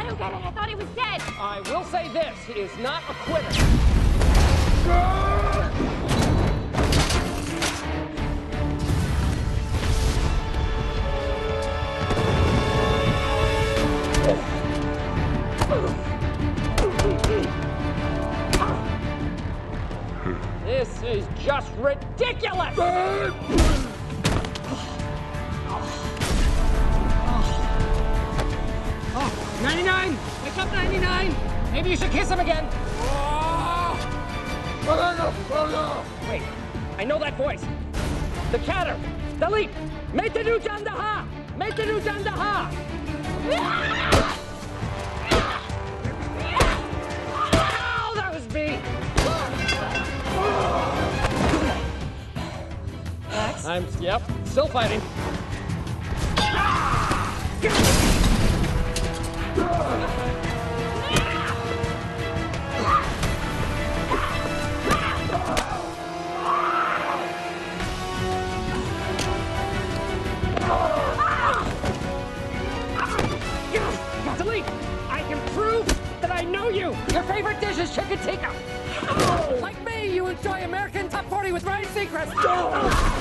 who did it. I thought he was dead. I will say this, he is not a quitter. This is just ridiculous! 99! Wake up, 99! Maybe you should kiss him again. Wait, I know that voice. The catter, the leap. Metenu jandaha! Metenu jandaha! Oh, that was me. Max? Yep, still fighting. I can prove that I know you. Your favorite dish is chicken tikka. Like me, you enjoy American Top 40 with Ryan Seacrest.